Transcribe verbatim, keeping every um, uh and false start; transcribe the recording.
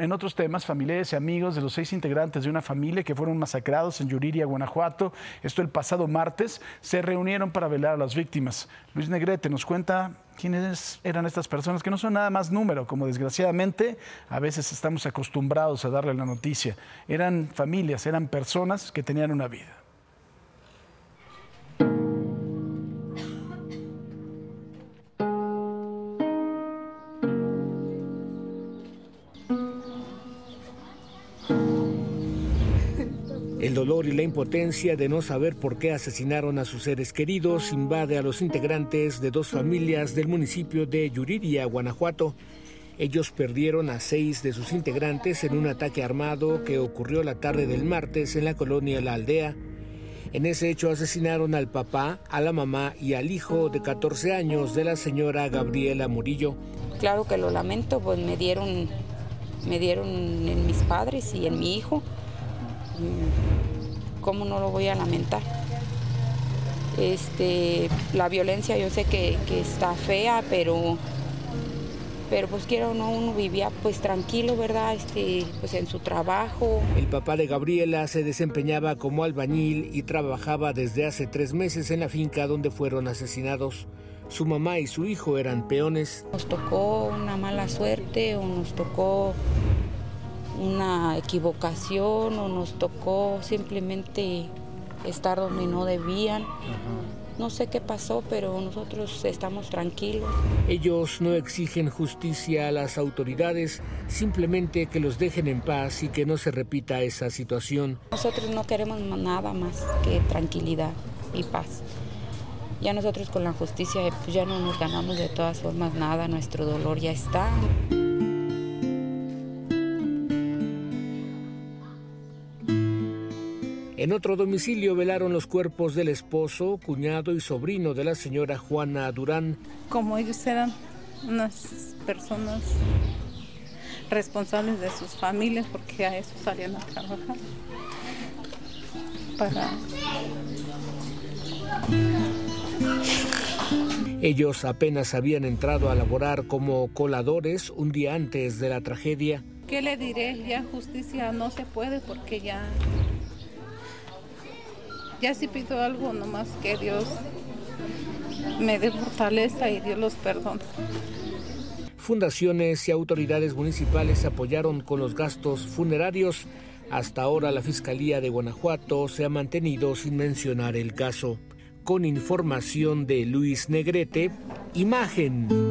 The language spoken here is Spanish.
en otros temas, familiares y amigos de los seis integrantes de una familia que fueron masacrados en Yuriria, Guanajuato, esto el pasado martes, se reunieron para velar a las víctimas. Luis Negrete nos cuenta quiénes eran estas personas, que no son nada más número, como desgraciadamente a veces estamos acostumbrados a darle la noticia. Eran familias, eran personas que tenían una vida. El dolor y la impotencia de no saber por qué asesinaron a sus seres queridos invade a los integrantes de dos familias del municipio de Yuriria, Guanajuato. Ellos perdieron a seis de sus integrantes en un ataque armado que ocurrió la tarde del martes en la colonia La Aldea. En ese hecho asesinaron al papá, a la mamá y al hijo de catorce años de la señora Gabriela Murillo. Claro que lo lamento, pues me dieron, me dieron en mis padres y en mi hijo. ¿Cómo no lo voy a lamentar? Este, la violencia yo sé que, que está fea, pero, pero pues quiera o no, uno vivía pues tranquilo, ¿verdad? Este, pues en su trabajo. El papá de Gabriela se desempeñaba como albañil y trabajaba desde hace tres meses en la finca donde fueron asesinados. Su mamá y su hijo eran peones. Nos tocó una mala suerte o nos tocó una equivocación o nos tocó simplemente estar donde no debían. Uh-huh. No sé qué pasó, pero nosotros estamos tranquilos. Ellos no exigen justicia a las autoridades, simplemente que los dejen en paz y que no se repita esa situación. Nosotros no queremos nada más que tranquilidad y paz. Ya nosotros con la justicia pues ya no nos ganamos de todas formas nada, nuestro dolor ya está. En otro domicilio velaron los cuerpos del esposo, cuñado y sobrino de la señora Juana Durán. Como ellos eran unas personas responsables de sus familias, porque a eso salían a trabajar. Para... Ellos apenas habían entrado a laborar como coladores un día antes de la tragedia. ¿Qué le diré? Ya justicia no se puede porque ya... Ya si pido algo, nomás que Dios me dé fortaleza y Dios los perdone. Fundaciones y autoridades municipales apoyaron con los gastos funerarios. Hasta ahora la Fiscalía de Guanajuato se ha mantenido sin mencionar el caso. Con información de Luis Negrete, Imagen.